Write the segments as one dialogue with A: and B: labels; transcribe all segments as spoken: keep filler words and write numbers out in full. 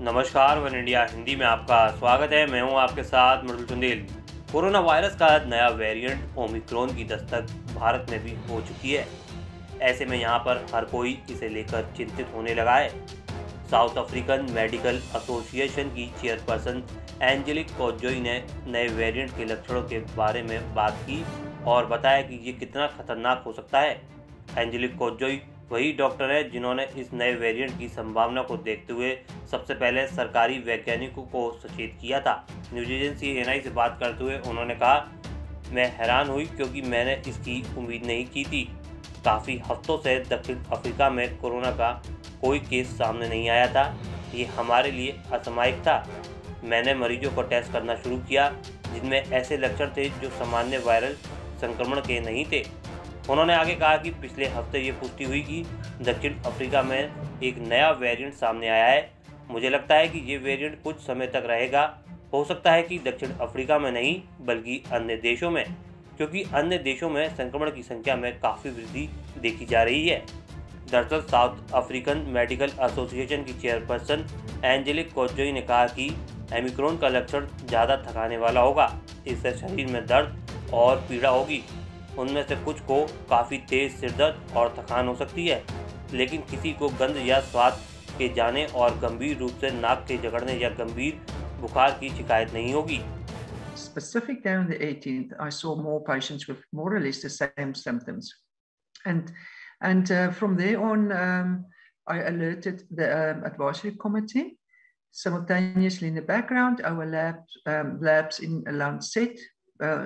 A: नमस्कार, one India Hindi में आपका स्वागत है। मैं हूं आपके साथ मृदुल चंदेल। कोरोना वायरस का नया वेरिएंट ओमिक्रॉन की दस्तक भारत में भी हो चुकी है। ऐसे में यहां पर हर कोई इसे लेकर चिंतित होने लगा है। साउथ अफ्रीकन मेडिकल एसोसिएशन की चेयरपर्सन एंजेलिक कोजोई ने नए वेरिएंट के लक्षणों के बारे में बात की और बताया कि ये कितना खतरनाक हो सकता है। एंजेलिक कोजोई वही डॉक्टर है जिन्होंने इस नए वेरिएंट की संभावना को देखते हुए सबसे पहले सरकारी वैज्ञानिकों को सचेत किया था। न्यूज एजेंसी एन आई से बात करते हुए उन्होंने कहा, मैं हैरान हुई क्योंकि मैंने इसकी उम्मीद नहीं की थी। काफ़ी हफ्तों से दक्षिण अफ्रीका में कोरोना का कोई केस सामने नहीं आया था। ये हमारे लिए असामयिक था। मैंने मरीजों को टेस्ट करना शुरू किया जिनमें ऐसे लक्षण थे जो सामान्य वायरल संक्रमण के नहीं थे। उन्होंने आगे कहा कि पिछले हफ्ते ये पुष्टि हुई कि दक्षिण अफ्रीका में एक नया वेरिएंट सामने आया है। मुझे लगता है कि ये वेरिएंट कुछ समय तक रहेगा। हो सकता है कि दक्षिण अफ्रीका में नहीं बल्कि अन्य देशों में, क्योंकि अन्य देशों में संक्रमण की संख्या में काफ़ी वृद्धि देखी जा रही है। दरअसल साउथ अफ्रीकन मेडिकल एसोसिएशन की चेयरपर्सन एंजेलिक कोजोई ने कहा कि ओमिक्रॉन का लक्षण ज़्यादा थकाने वाला होगा। इससे शरीर में दर्द और पीड़ा होगी। उनमें से कुछ को काफ़ी तेज़ सिरदर्द और थकान हो सकती है, लेकिन किसी को गंध या स्वाद के जाने और गंभीर रूप से नाक के जकड़ने या गंभीर बुखार की शिकायत नहीं होगी।
B: Specific day on the eighteenth, I saw more patients with more or less the same symptoms, and and uh, from there on, um, I alerted the um, advisory committee. Simultaneously, in the background, our labs um, labs in Lancet uh,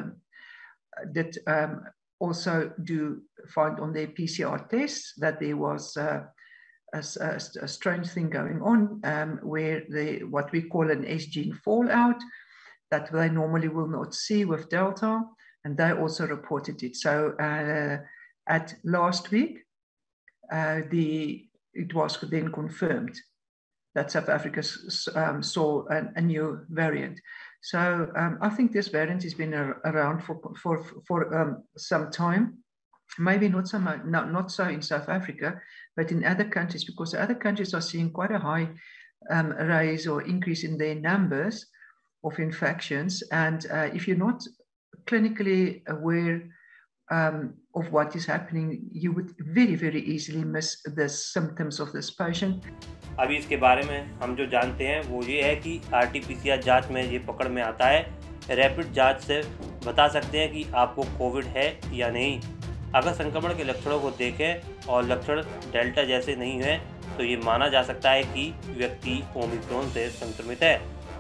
B: did um, also do find on their P C R tests that there was uh, a, a, a strange thing going on, um, where the what we call an S gene fallout that they normally will not see with Delta, and they also reported it. So uh, at last week, uh, the it was then confirmed that South Africa um, saw a, a new variant. So um, I think this variant has been a, around for for for um, some time. Maybe not so much, not, not so in South Africa, but in other countries, because the other countries are seeing quite a high um, rise or increase in their numbers of infections. And uh, if you're not clinically aware um, of what is happening, you would very, very easily miss the symptoms of this patient.
A: अभी इसके बारे में हम जो जानते हैं वो ये है कि R T P C R जाँच में ये पकड़ में आता है। रैपिड जांच से बता सकते हैं कि आपको कोविड है या नहीं। अगर संक्रमण के लक्षणों को देखें और लक्षण डेल्टा जैसे नहीं हैं तो ये माना जा सकता है कि व्यक्ति ओमिक्रॉन से संक्रमित है।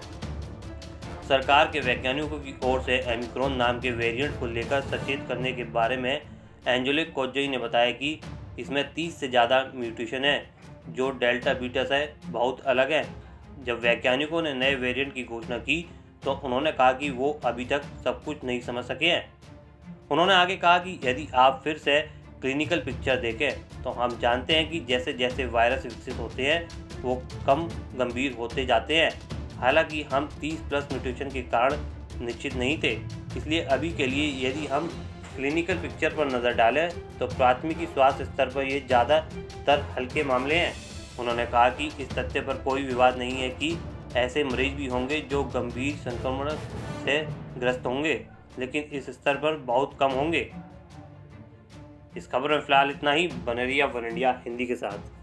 A: सरकार के वैज्ञानिकों की ओर से ओमिक्रॉन नाम के वेरिएंट को लेकर सचेत करने के बारे में एंजेलिक कोजोई ने बताया कि इसमें तीस से ज़्यादा म्यूटेशन है जो डेल्टा बीटा से बहुत अलग है। जब वैज्ञानिकों ने नए वेरिएंट की घोषणा की तो उन्होंने कहा कि वो अभी तक सब कुछ नहीं समझ सके हैं। उन्होंने आगे कहा कि यदि आप फिर से क्लिनिकल पिक्चर देखें तो हम जानते हैं कि जैसे जैसे वायरस विकसित होते हैं वो कम गंभीर होते जाते हैं। हालांकि हम तीस प्लस म्यूटेशन के कारण निश्चित नहीं थे, इसलिए अभी के लिए यदि हम क्लिनिकल पिक्चर पर नज़र डालें तो प्राथमिकी स्वास्थ्य स्तर पर ये ज़्यादातर हल्के मामले हैं। उन्होंने कहा कि इस तथ्य पर कोई विवाद नहीं है कि ऐसे मरीज भी होंगे जो गंभीर संक्रमण से ग्रस्त होंगे, लेकिन इस स्तर पर बहुत कम होंगे। इस खबर में फिलहाल इतना ही। बने रहिए वन इंडिया हिंदी के साथ।